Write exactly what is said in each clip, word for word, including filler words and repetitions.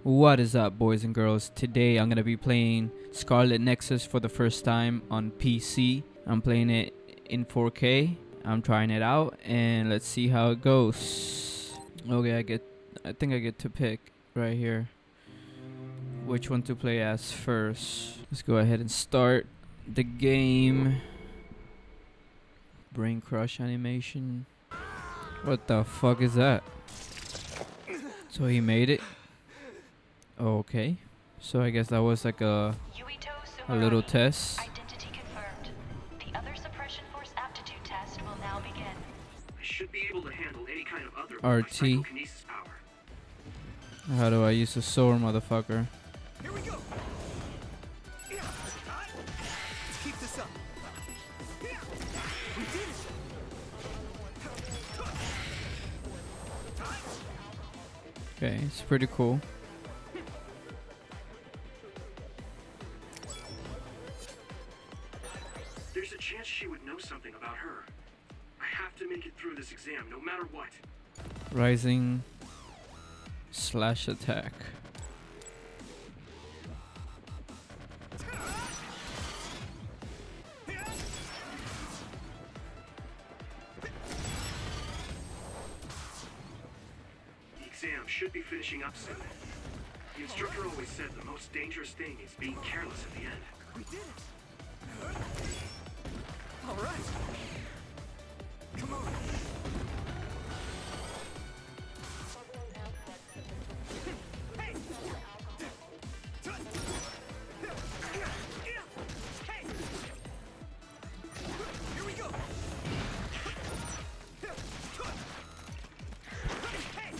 What is up, boys and girls? Today I'm gonna be playing Scarlet Nexus for the first time on P C. I'm playing it in four K. I'm trying it out and let's see how it goes. Okay, I get I think I get to pick right here which one to play as first. Let's go ahead and start the game. Brain crush animation. What the fuck is that? So he made it. Okay, so I guess that was like a a little test. Identity confirmed. The other suppression force aptitude test will now begin. I should be able to handle any kind of other R with my T. psychokinesis power. How do I use the sword, motherfucker? Here we go. Yeah. Let's keep this up. Yeah. We did it. Okay, it's pretty cool. There's a chance she would know something about her. I have to make it through this exam, no matter what. Rising slash attack. The exam should be finishing up soon. The instructor always said the most dangerous thing is being careless at the end. We did it. All right. Come on. Hey. Hey. Here we go. Hey.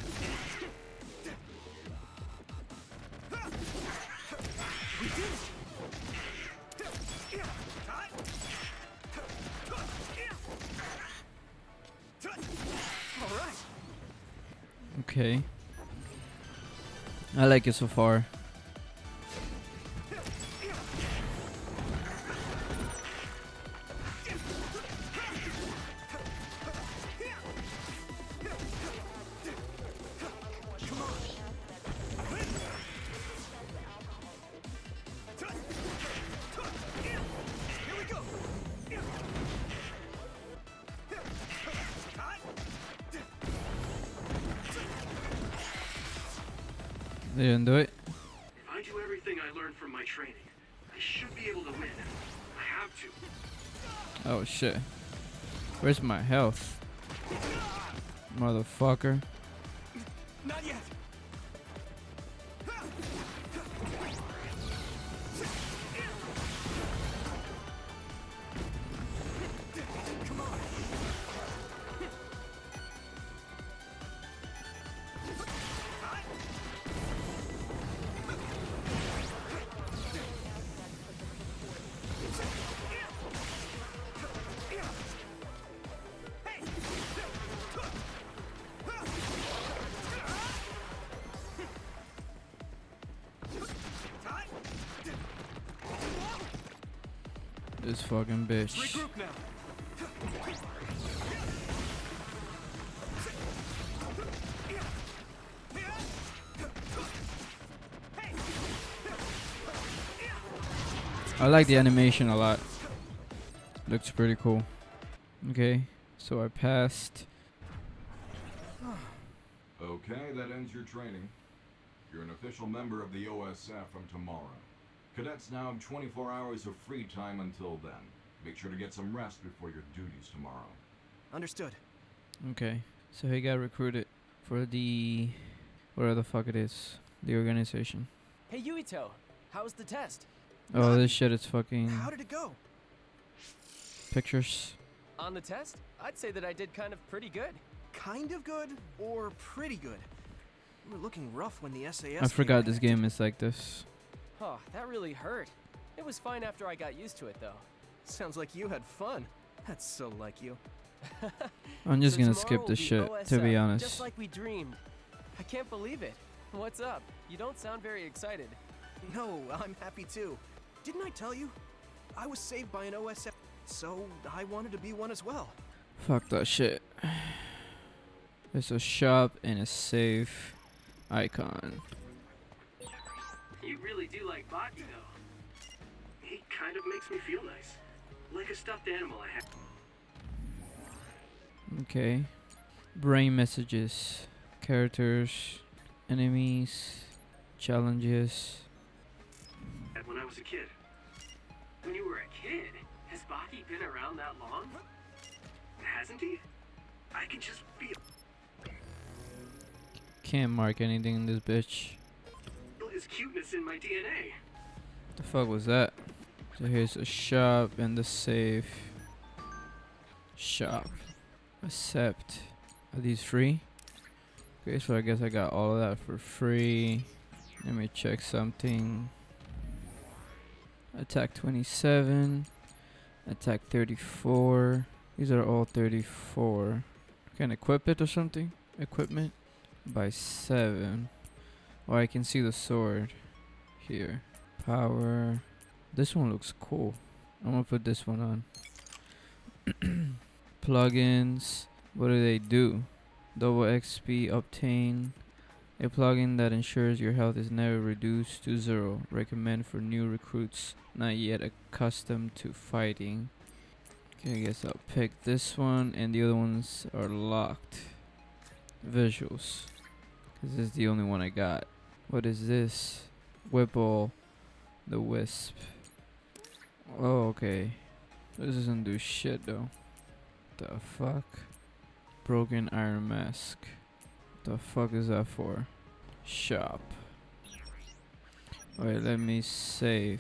We did it. All right. Okay. I like it so far. Come on. Here we go. They didn't do it. If I do everything I learned from my training, I should be able to win. I have to. Oh shit. Where's my health? Motherfucker. Not yet. Come on. This fucking bitch. Regroup now. I like the animation a lot. Looks pretty cool. Okay, so I passed. Okay, that ends your training. You're an official member of the O S F from tomorrow. Cadets now have twenty-four hours of free time until then. Make sure to get some rest before your duties tomorrow. Understood. Okay, so he got recruited for the whatever the fuck it is, the organization. Hey Yuito, how was the test? Oh, this shit is fucking How did it go? pictures. On the test, I'd say that I did kind of pretty good. Kind of good or pretty good? You were looking rough when the S A S I forgot came this game is like this. Oh, that really hurt. It was fine after I got used to it though. Sounds like you had fun. That's so like you. I'm just So gonna tomorrow skip will this be shit, O S to be F, honest. Just like we dreamed. I can't believe it. What's up? You don't sound very excited. No, I'm happy too. Didn't I tell you? I was saved by an O S F, so I wanted to be one as well. Fuck that shit. There's a shop and a save icon. really do like Baki, though. He kind of makes me feel nice. Like a stuffed animal I have. Okay. Brain messages. Characters. Enemies. Challenges. When I was a kid. When you were a kid? Has Baki been around that long? Hasn't he? I can just feel Can't mark anything in this bitch. his cuteness in my D N A. The fuck was that? So here's a shop and the safe. Shop. Accept. Are these free? Okay, so I guess I got all of that for free. Let me check something. Attack twenty-seven. Attack thirty-four. These are all thirty-four. Can I equip it or something? Equipment? By seven. Oh, I can see the sword here. Power. This one looks cool. I'm gonna put this one on. Plugins. What do they do? Double X P obtain. A plugin that ensures your health is never reduced to zero. Recommend for new recruits not yet accustomed to fighting. Okay, I guess I'll pick this one, and the other ones are locked. Visuals. This is the only one I got. What is this? Whipple. The Wisp. Oh, okay. This doesn't do shit though. The fuck? Broken Iron Mask. The fuck is that for? Shop. Wait, let me save.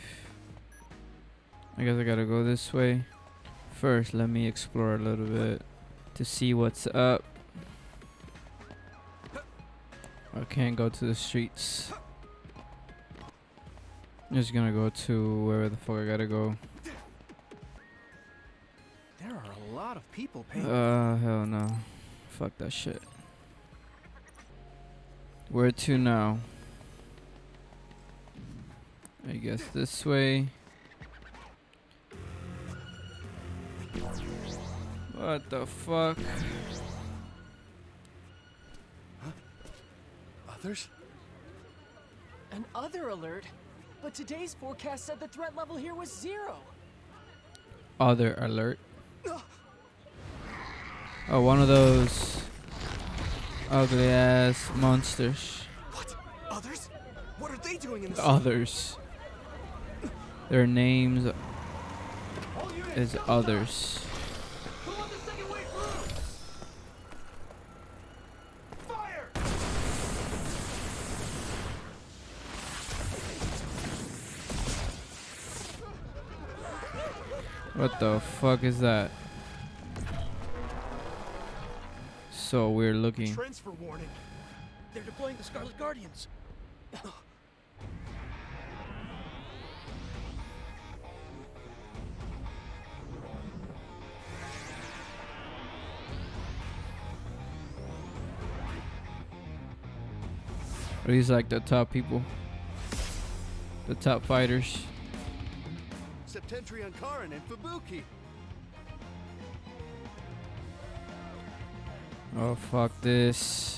I guess I gotta go this way. First, let me explore a little bit to see what's up. I can't go to the streets. I'm just gonna go to wherever the fuck I gotta go. There are a lot of people paying. Uh, hell no. Fuck that shit. Where to now? I guess this way. What the fuck? Others? An other alert? But today's forecast said the threat level here was zero. Other alert. Oh, one of those ugly ass monsters. What? Others? What are they doing in the Others. Their names is Others. Fire! What the fuck is that? So weird looking. Transfer warning. They're deploying the Scarlet Guardians. Are these like the top people? The top fighters? Septentrion Karin and Fubuki. Oh fuck this.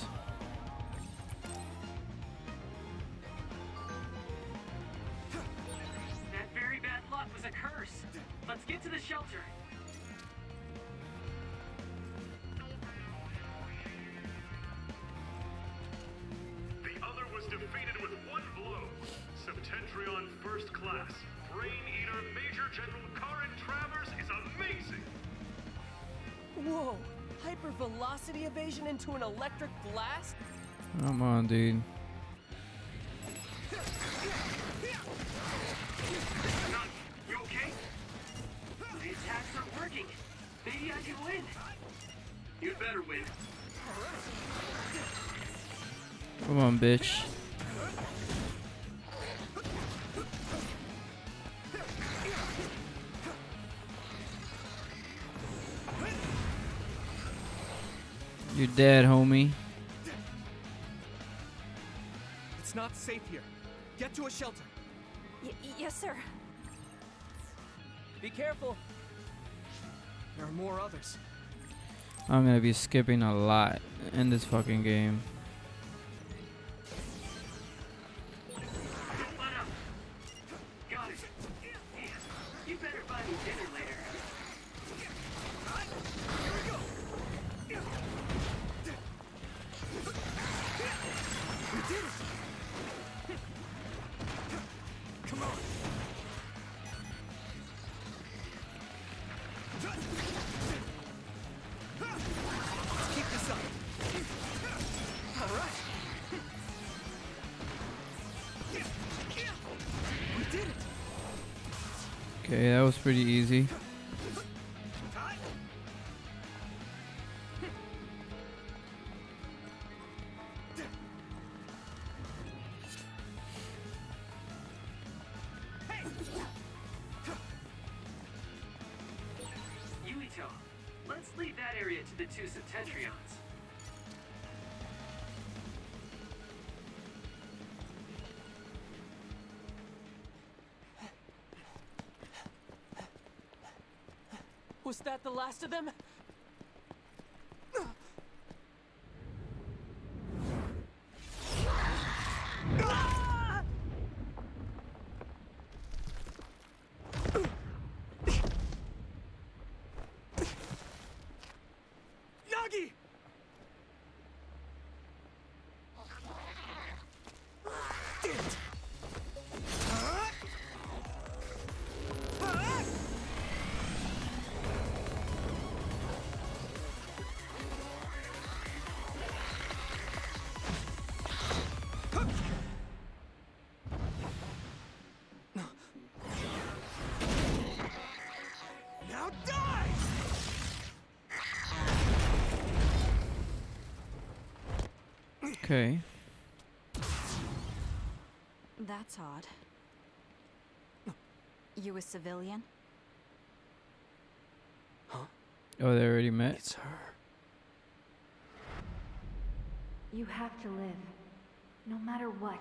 That very bad luck was a curse. Let's get to the shelter. The other was defeated with one blow. Septentrion First Class. Brain Eater Major General Karin Travers is amazing. Whoa! Hypervelocity evasion into an electric blast? Come on, dude. None. You okay? The attacks are working. Maybe I can win. You'd better win. Come on, bitch. You're dead, homie. It's not safe here. Get to a shelter. Y yes, sir. Be careful. There are more others. I'm gonna be skipping a lot in this fucking game. Don't let up. We did it! Okay, that was pretty easy. Yuito, let's leave that area to the two Septentrions. Was that the last of them? Nagi! Damn it! Huh? Huh? Now die! Okay. That's odd. You a civilian? Oh, they already met? It's her. You have to live, no matter what.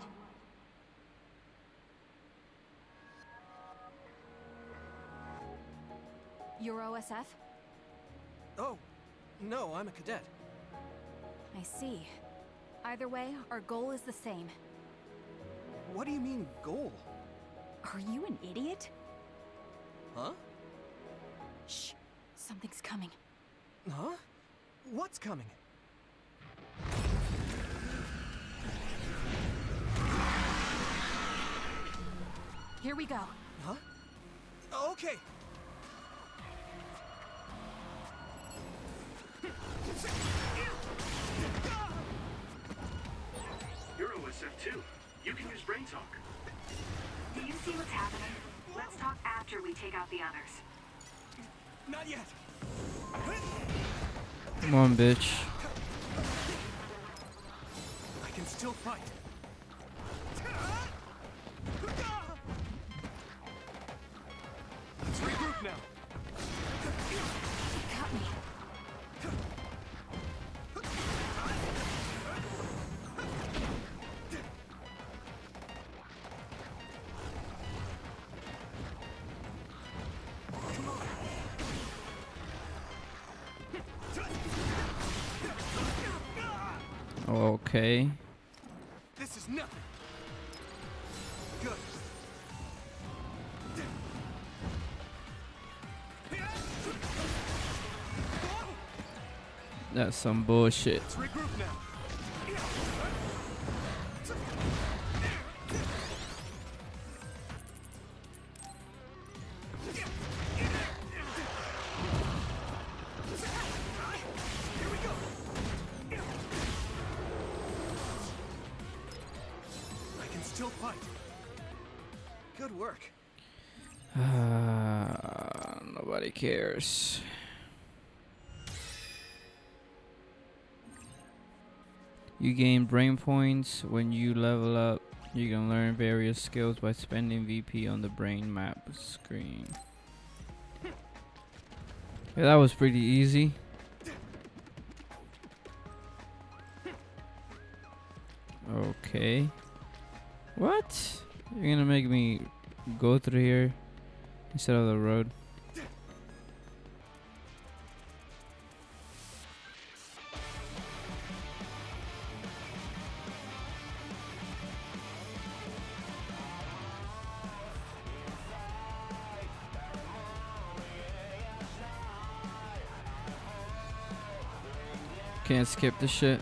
You're O S F? Oh, no, I'm a cadet. I see. Either way, our goal is the same. What do you mean, goal? Are you an idiot? Huh? Shh. Something's coming. Huh? What's coming? Here we go. Huh? Okay. You're O S F too. You can use Brain Talk. Do you see what's happening? Let's talk after we take out the others. Not yet. Come on, bitch. I can still fight. Let's regroup now. Got me. Okay. This is nothing. Good. That's some bullshit. Let's regroup now. Here we go. I can still fight. Good work. Uh, nobody cares. You gain brain points when you level up. You can learn various skills by spending V P on the brain map screen. Yeah, that was pretty easy. Okay. What? You're gonna make me go through here instead of the road? Can't skip the shit.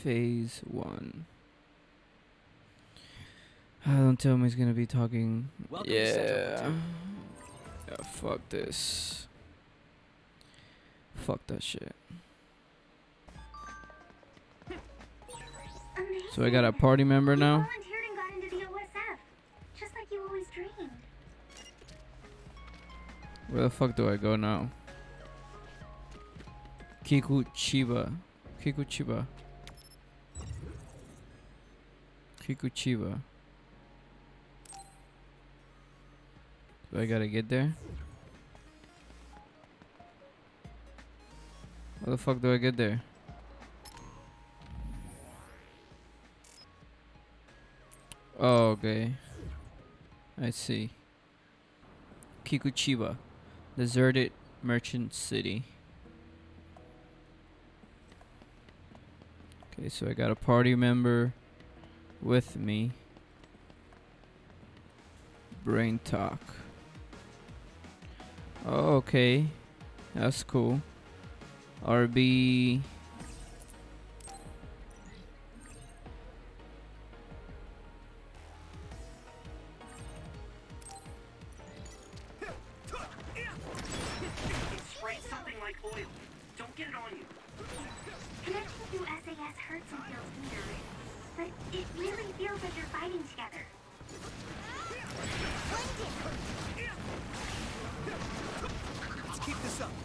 Phase one. Ah, don't tell me he's gonna be talking. Welcome to Sector Yeah. Platoon. Yeah. Fuck this. Fuck that shit. So I got a party member now. Volunteered and got into the O S F, just like you always dreamed. Where the fuck do I go now? Kikuchiba. Kikuchiba. Kikuchiba. Do I gotta get there? How the fuck do I get there? Oh, okay. I see. Kikuchiba. Deserted merchant city. Okay, so I got a party member with me. Brain talk. Oh, okay. That's cool. R B. Spray something like oil. Don't get it on you. Connecting through S A S hurts and feels weird, but it really feels like you're fighting together. Let's keep this up.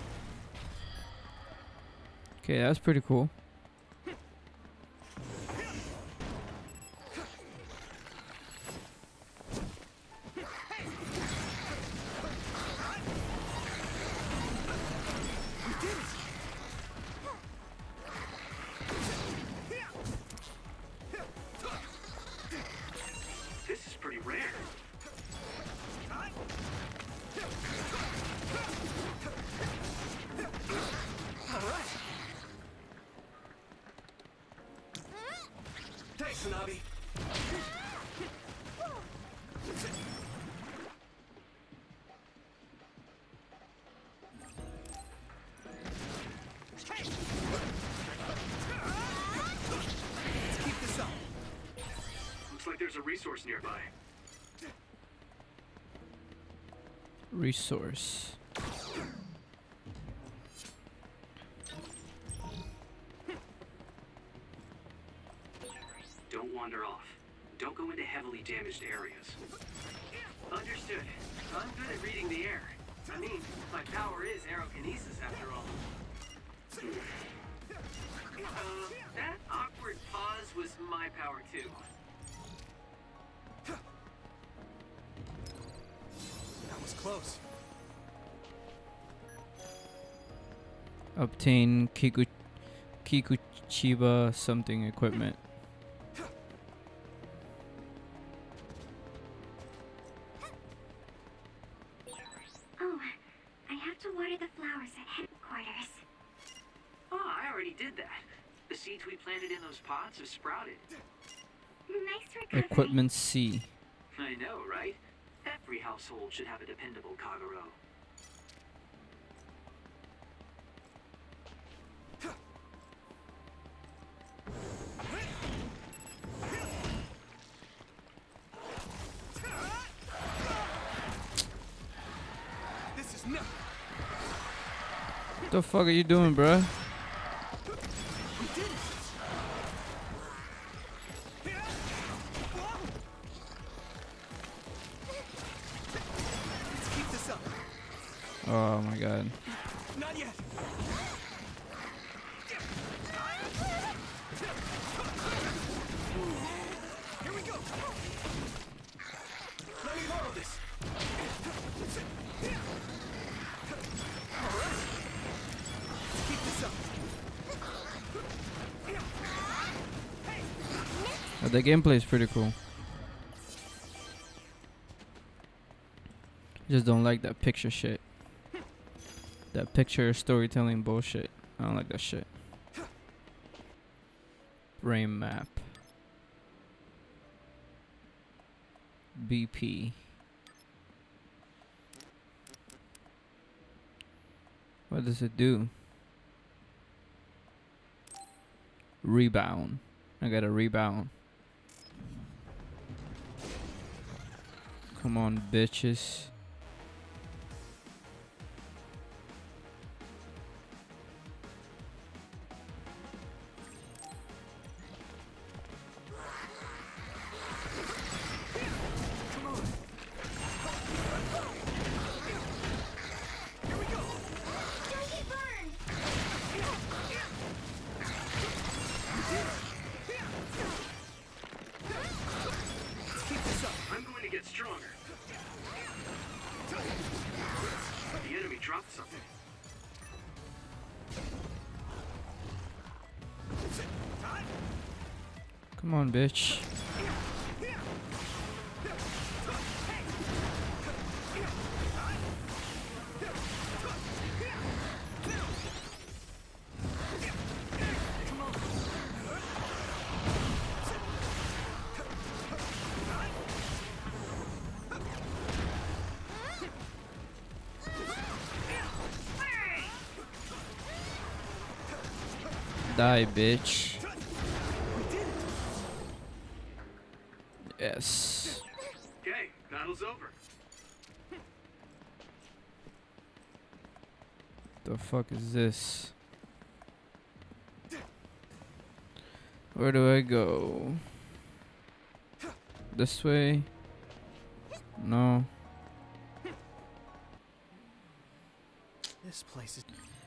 Okay, that's pretty cool. This is pretty rare. All right. Thanks, Hanabi. Let's keep this up. Looks like there's a resource nearby. Resource. Don't wander off. Don't go into heavily damaged areas. Understood. I'm good at reading the air. I mean, my power is aerokinesis after all. Uh, that awkward pause was my power too. That was close. Obtain Kiku Kikuchiba something equipment. Oh, I have to water the flowers at headquarters. Oh, I already did that. The seeds we planted in those pots have sprouted. Nice recovery. Equipment C. I know, right? Every household should have a dependable Kagero. This is nothing. What the fuck are you doing, bruh? We did it. Let's keep this up. Oh my god. Not yet. Here we go. Let me borrow this. All right. Let's keep this up. Uh, the gameplay is pretty cool. Just don't like that picture shit. That picture storytelling bullshit. I don't like that shit. Brain map. B P. What does it do? Rebound. I gotta rebound. Come on, bitches. I'm going to get stronger. The enemy dropped something. Come on, bitch. Die, bitch. Yes. Okay, battle's over. The fuck is this? Where do I go? This way? No. This place is.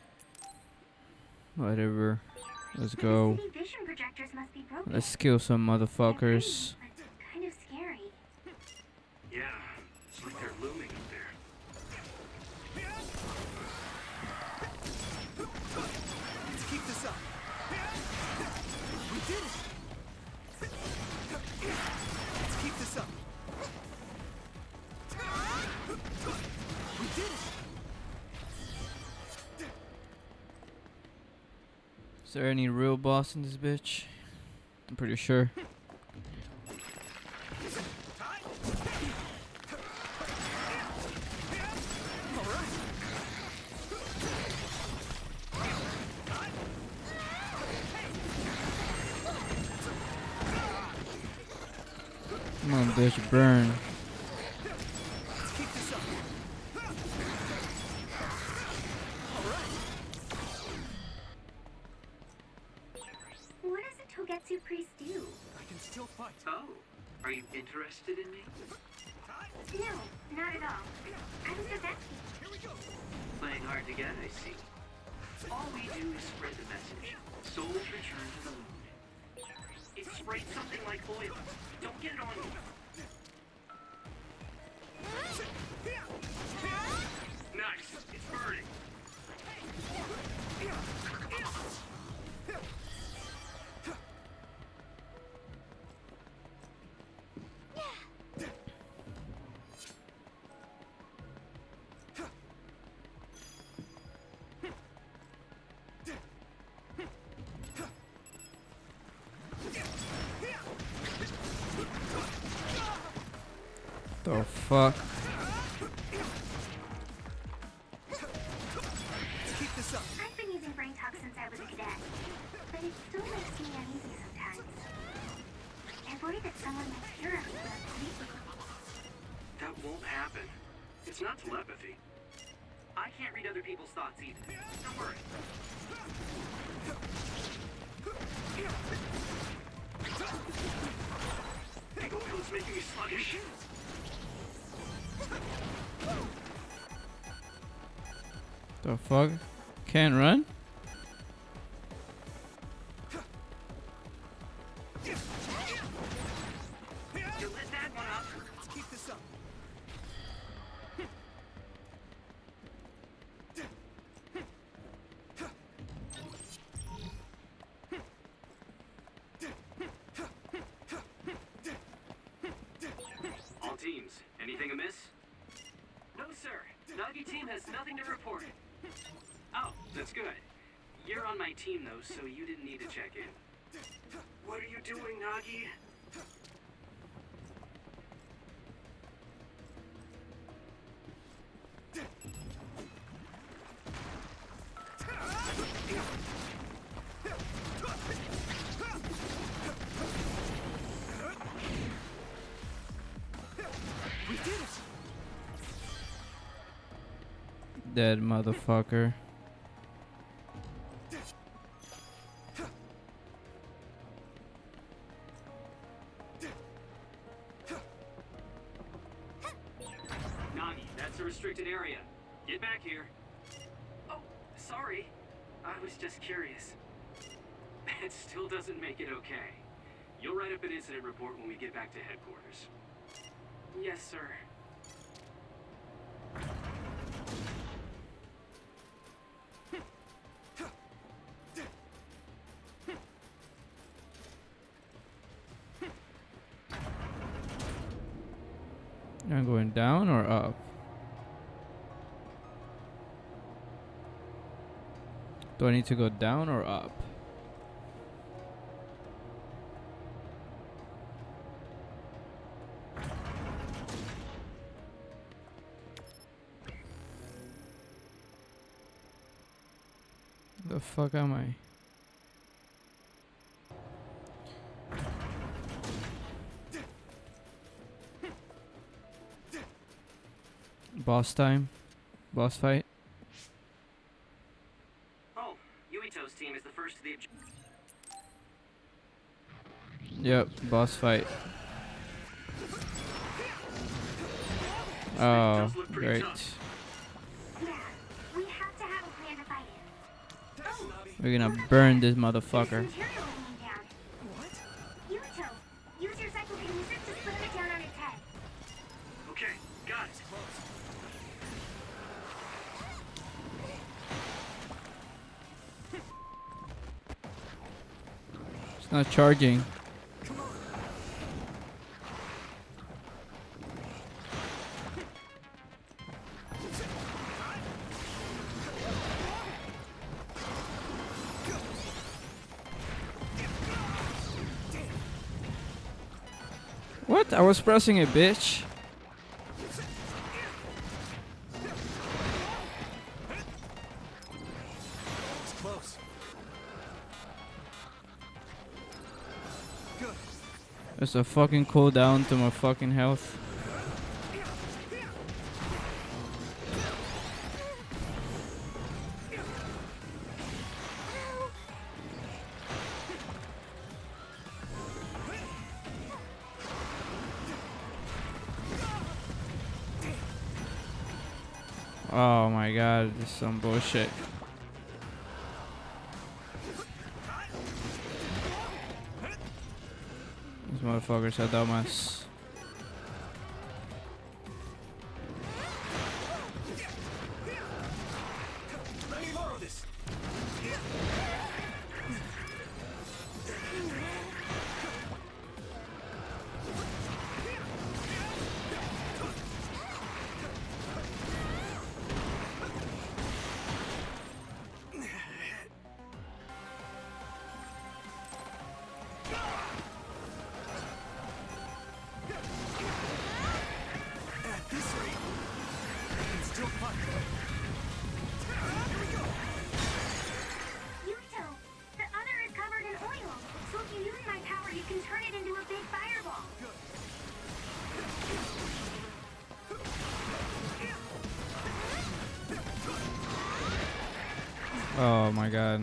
Whatever. Let's The go. city vision projectors must be broken. Let's kill some motherfuckers. But kind of scary. Yeah, it's like they're looming up there. Let's keep this up. We did it. Let's keep this up. We did it. Is there any real boss in this bitch? I'm pretty sure. Come on, bitch, burn. Let's keep this up. What does a Togetsu priest do? I can still fight. Oh, are you interested in me? No, not at all. I'm Togetsu. Here we go. Playing hard to get, I see. All we do is spread the message. Souls return to the moon. It sprayed something like oil. Don't get it on you. Nice. It's burning. The fuck? Let's keep this up. I've been using brain talk since I was a cadet, but it still makes me uneasy sometimes. I worry that someone might hear us when I'm sleeping. That won't happen. It's not telepathy. I can't read other people's thoughts either. Don't worry. Big oil is making me sluggish. The fuck? Can't run? You lit that one up. Let's keep this up. All teams, anything amiss? No, sir. Nagi team has nothing to report. Oh, that's good. You're on my team, though, so you didn't need to check in. What are you doing, Nagi? did it! Dead motherfucker. Nagi, that's a restricted area. Get back here. Oh, sorry. I was just curious. That still doesn't make it okay. You'll write up an incident report when we get back to headquarters. Yes, sir. I'm going down or up? Do I need to go down or up? The fuck am I? Boss time? Boss fight? Oh, Yuito's team is the first to the objective. Yep, boss fight. Oh, great. Yeah, we have to have a plan to fight it. Oh, We're gonna burn this there's motherfucker. material hanging down. What? Yuito, use your psychokinesis to slam it down on its head. Okay, got it. It's not charging. What? I was pressing it, bitch. It's close. Good. There's a fucking cooldown to my fucking health. Oh my god, this is some bullshit. These motherfuckers are dumbass. Let me borrow this. At this rate, I can still punch. Here we go. Yuito, the other is covered in oil, so if you use my power, you can turn it into a big fireball. Oh my god.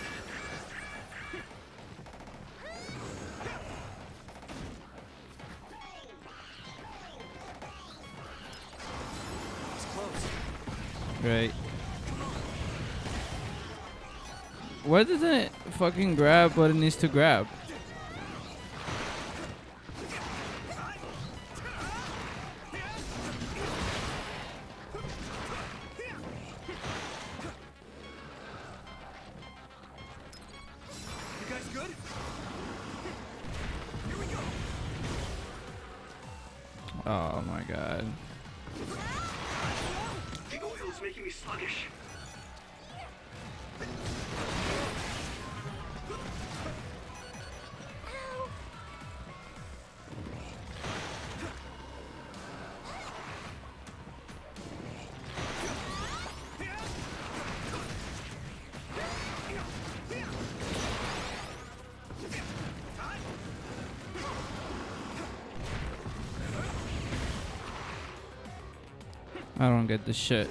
It's close. Right. Why doesn't it fucking grab what it needs to grab? You guys good? Here we go. Oh my god. The oil is making me sluggish. I don't get this shit.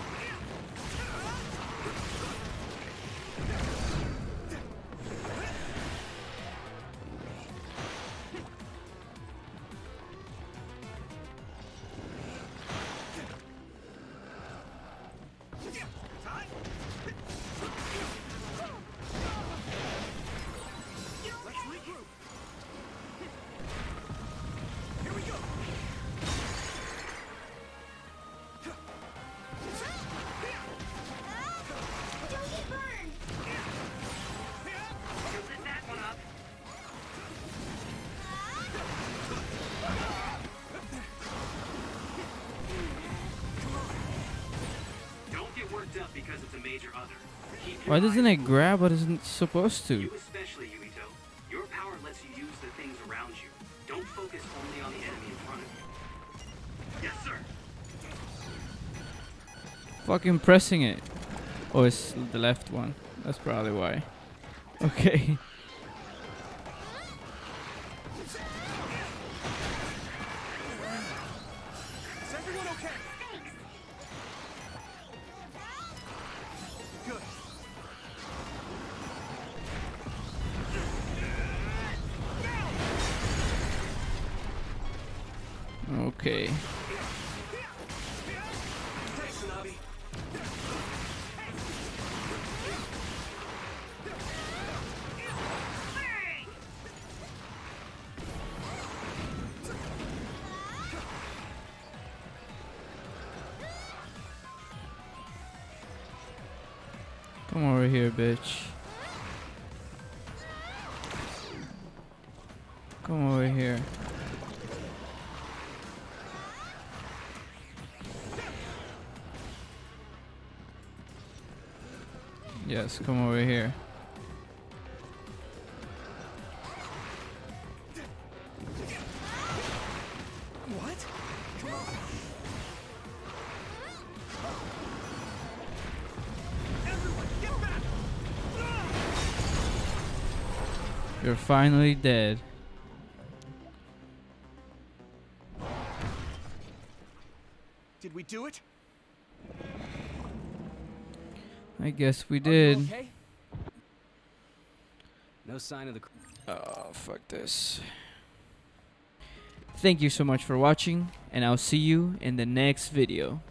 Up because it's a major other. Keep Why your doesn't eyes it grab what isn't supposed to? You especially, Yuito. Your power lets you use the things around you. Don't focus only on the enemy in front of you. Yes, sir. Fucking pressing it. Oh, it's the left one. That's probably why. Okay. Is everyone okay? Good. Okay. Thanks, Tsunabi. Come over here, bitch. Come over here. Yes, come over here. What? Come on. Everyone, get back! You're finally dead. Did we do it? I guess we Are you did. okay? No sign of the. Oh, fuck this. Thank you so much for watching, and I'll see you in the next video.